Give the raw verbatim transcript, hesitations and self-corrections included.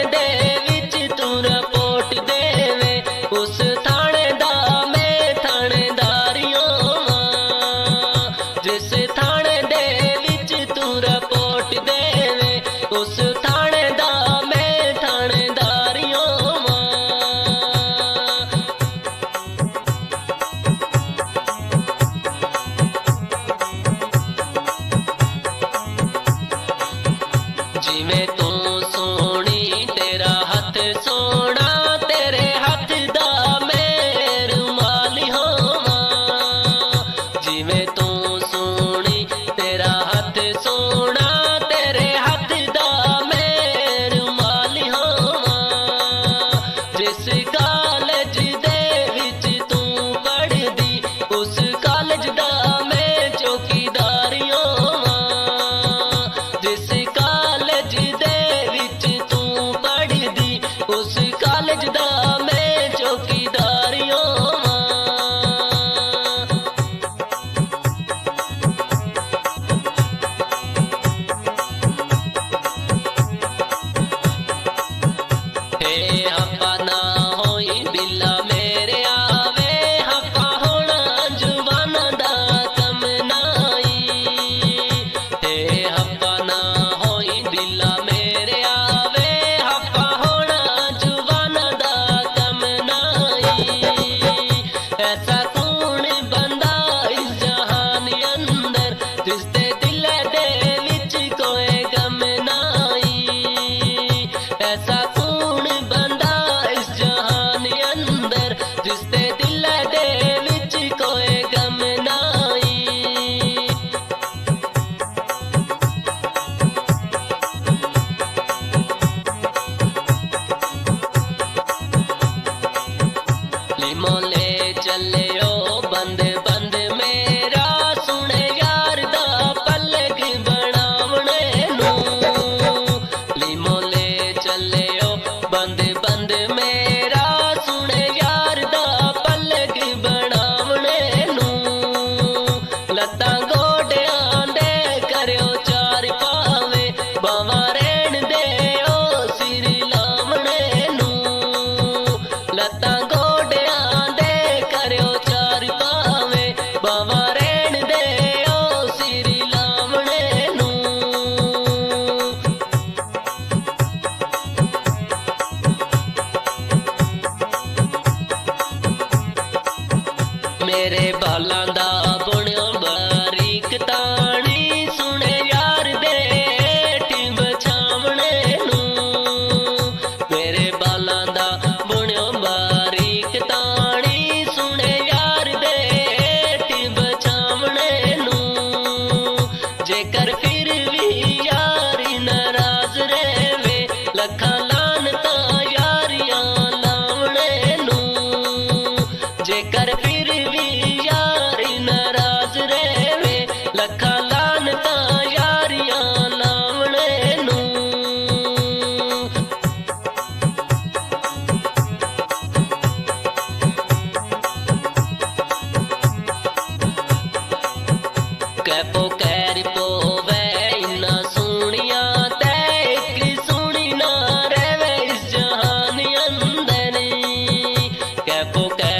दे विच तू रिपोर्ट देवे उस थाने दा मैं थानेदारियों वां। जिस थाने दे विच तू रिपोर्ट देवे उस थाने दा मैं थानेदारियों वां। जिवें तू सोनी तेरा हथ सोना तेरे हथ दा मैं रुमाली होवां। जिवें तू सोनी तेरा हथ सोना तेरे हथ दा मैं रुमाली होवां। जिस कॉलेज दे विच तू पढ़दी उस कॉलेज दा मैं चौकीदारी होवां। जिस कॉलेज दे विच तू पढ़दी उस कॉलेज दा मैं चौकीदारी होवां। हे हप्पा ना होई बिल्ला मेरे आवे हप्पा होना जुबाना दा कम नाई। हे हप्पा ना होई बिल्ला मेरे आवे हप्पा होना जुबाना दा कम नाई। ऐसा कौन बंदा इस जहान अंदर जिसदे दिल दे विच कोई गम नाई। ऐसा कौन बंदा इस जहान अंदर जिसदे दिल दे विच कोई गम नाई। लिमोले चले ओ बंद बंद मेरा सुने यार दा पलक बनावणे नूं। लिमोले चले ओ बंद बंद मेरा सुने यार दा पलक बनावणे नूं। लत्तां गोड्यां दे करियो चार पावे बावां रहण दे ओ सिर लावणे नूं। लत्तां गोड्यां दे करियो चार पावे बावां रहण दे ओ सिर लावणे नूं। मेरे बालां दा बुणियो बारीक ताणी सुने यार दे हेठ बछावणे नूं। मेरे बालां दा बुणियो बारीक ताणी सुने यार दे हेठ बछावणे नूं। जेकर फिर भी यारी नाराज रहवे लखां लानतां यारियां लावणे नूं। जेकर फिर भी यारी नाराज रहवे लखां लानतां यारियां लावणे नूं। कैपो कैर पोवे इन्ना सोहणियां ते इक सोहणी ना रहवे इस जहान अंदर। कैपो कैर